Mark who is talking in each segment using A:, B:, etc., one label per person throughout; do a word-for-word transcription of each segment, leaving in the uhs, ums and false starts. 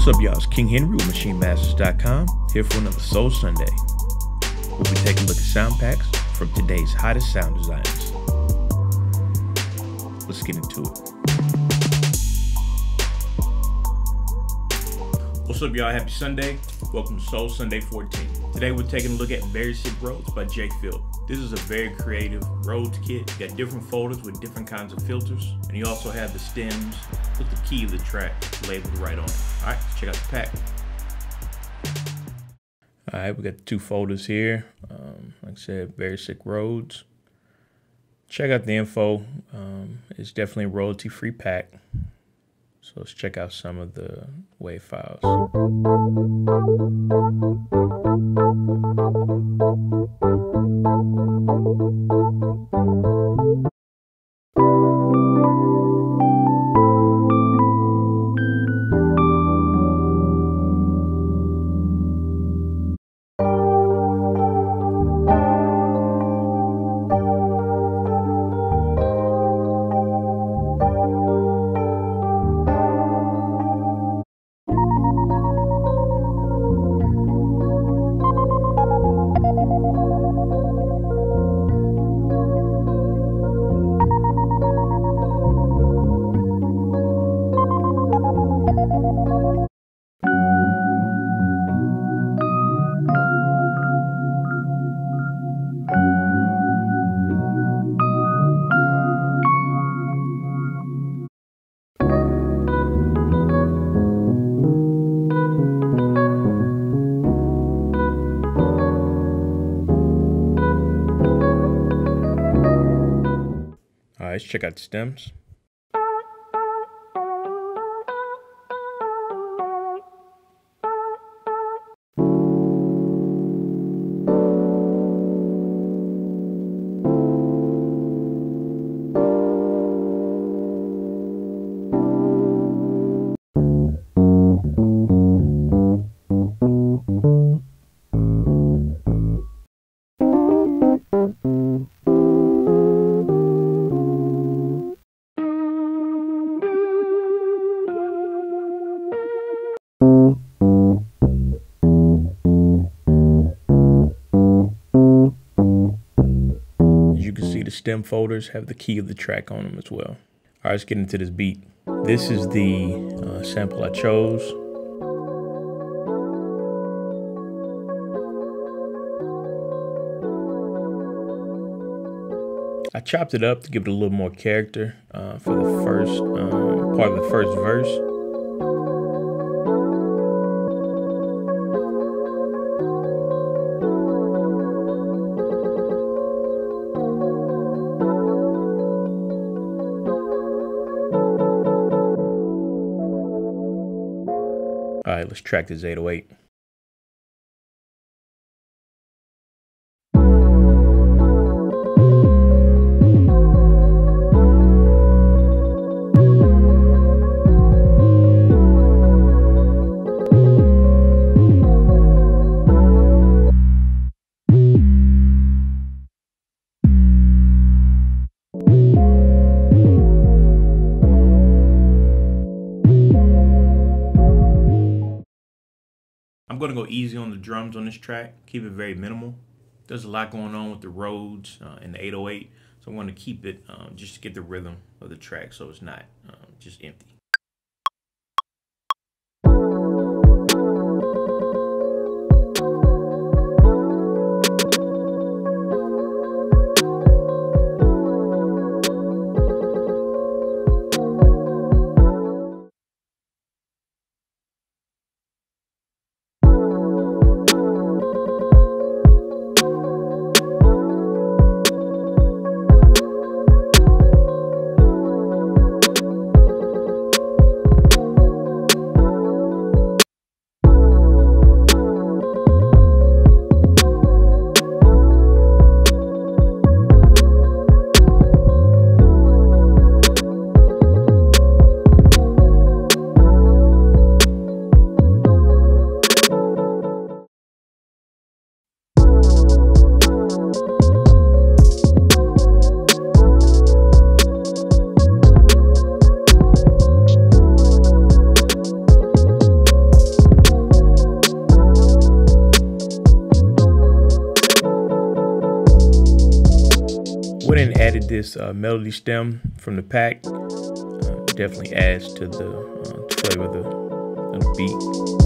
A: What's up, y'all? It's King Henry with Maschine Masters dot com, here for another Soul Sunday. We'll be taking a look at sound packs from today's hottest sound designers. Let's get into it. What's up, y'all? Happy Sunday. Welcome to Soul Sunday fourteen. Today we're taking a look at Very Sick Rhodes by J Phil. This is a very creative Rhodes kit. You got different folders with different kinds of filters, and you also have the stems with the key of the track labeled right on it. All right, let's check out the pack. All right, we got the two folders here. Um, like I said, Very Sick Rhodes. Check out the info. Um, it's definitely a royalty-free pack. So let's check out some of the wave files. All right, let's check out the stems. The stem folders have the key of the track on them as well. All right, let's get into this beat. This is the uh, sample I chose. I chopped it up to give it a little more character uh, for the first um, part of the first verse. All right, let's track this eight oh eight. I'm going to go easy on the drums on this track, keep it very minimal. There's a lot going on with the Rhodes uh, and the eight oh eight, so I'm going to keep it um, just to get the rhythm of the track so it's not um, just empty. went and added this uh, melody stem from the pack. Uh, definitely adds to the uh, flavor of the, of the beat.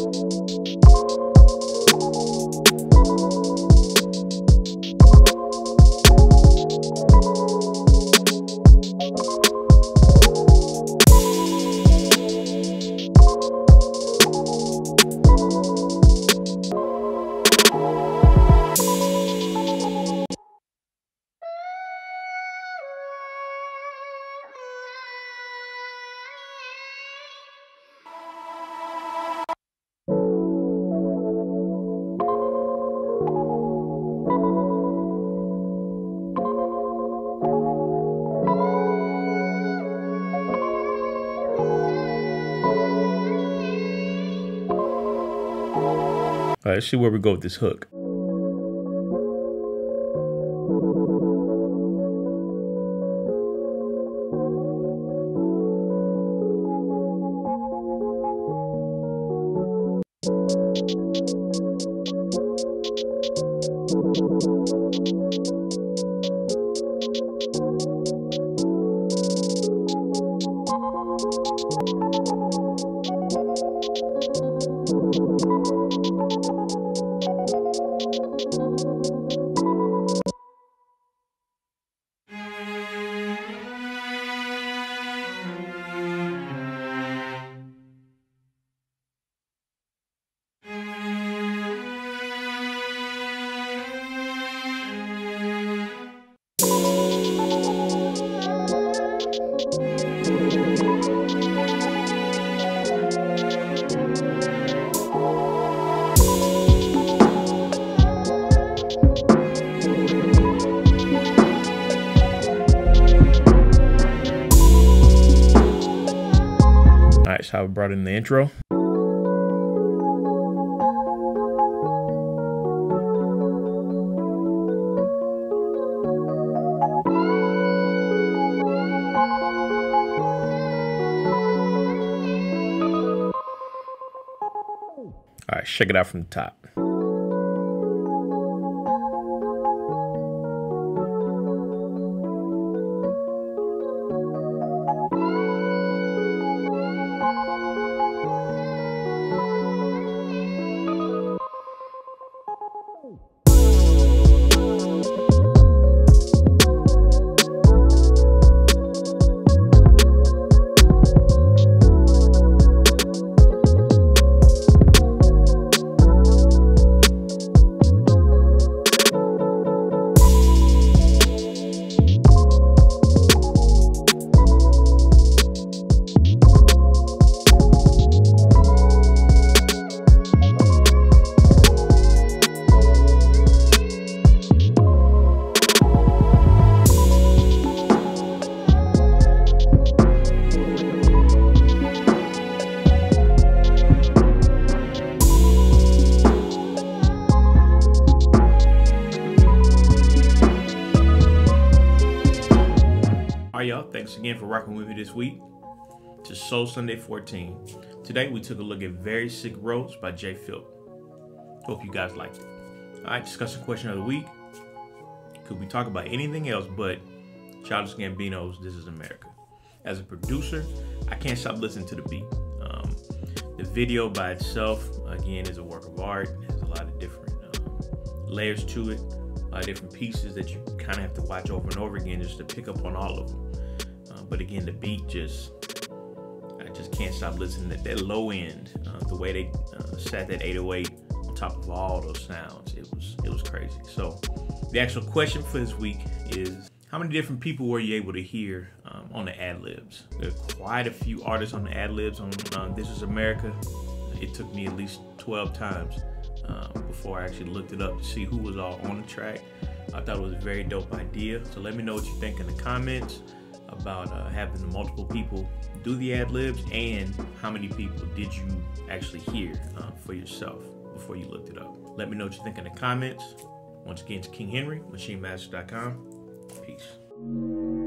A: All right, let's see where we go with this hook. That's how I brought in the intro. All right, check it out from the top. Y'all, thanks again for rocking with me this week to Soul Sunday fourteen. Today we took a look at Very Sick Rhodes by J Phil. Hope you guys liked it. All right, discussion question of the week. Could we talk about anything else but Childish Gambino's This Is America? As a producer, I can't stop listening to the beat. Um, the video by itself, again, is a work of art. It has a lot of different um, layers to it, a lot of different pieces that you kind of have to watch over and over again just to pick up on all of them. But again, the beat just, I just can't stop listening to that low end, uh, the way they uh, sat that eight oh eight on top of all those sounds. It was, it was crazy. So the actual question for this week is, how many different people were you able to hear um, on the ad-libs? There are quite a few artists on the ad-libs on uh, This Is America. It took me at least twelve times um, before I actually looked it up to see who was all on the track. I thought it was a very dope idea. So let me know what you think in the comments about uh, having multiple people do the ad-libs, and how many people did you actually hear uh, for yourself before you looked it up. Let me know what you think in the comments. Once again, it's King Henry, Maschine Masters dot com. Peace.